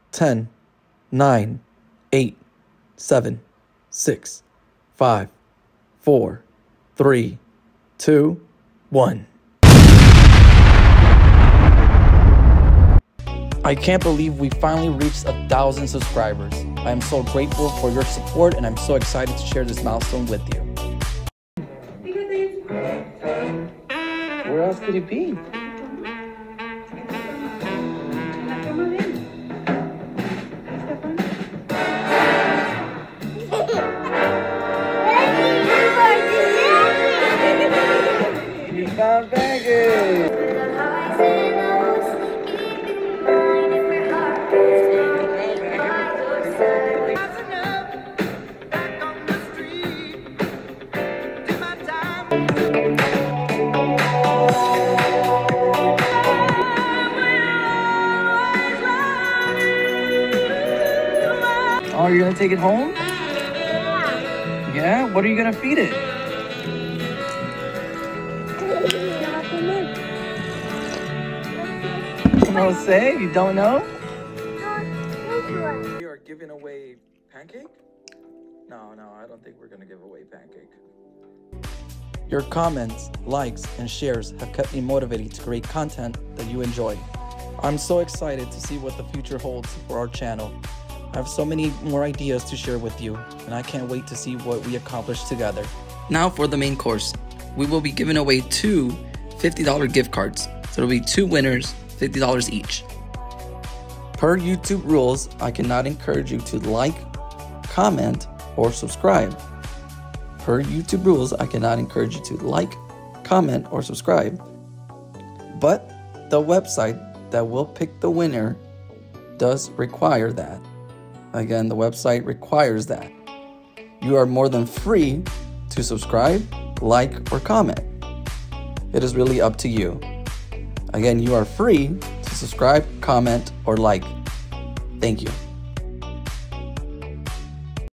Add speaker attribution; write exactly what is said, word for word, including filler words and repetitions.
Speaker 1: ten, nine, eight, seven, six, five, four, three, two, one. I can't believe we finally reached a thousand subscribers. I am so grateful for your support and I'm so excited to share this milestone with you.
Speaker 2: Where else could it be? You found Vegas! Oh, you're gonna take it home? Yeah. Yeah? What are you gonna feed it? No say? You don't know?
Speaker 1: We are giving away pancake? No, no, I don't think we're gonna give away pancake. Your comments, likes, and shares have kept me motivated to create content that you enjoy. I'm so excited to see what the future holds for our channel. I have so many more ideas to share with you, and I can't wait to see what we accomplish together. Now for the main course. We will be giving away two fifty dollar gift cards. So it'll be two winners, fifty dollars each. Per YouTube rules, I cannot encourage you to like, comment, or subscribe. Per YouTube rules, I cannot encourage you to like, comment, or subscribe. But the website that will pick the winner does require that. Again, the website requires that. You are more than free to subscribe, like, or comment. It is really up to you. Again, you are free to subscribe, comment, or like. Thank you.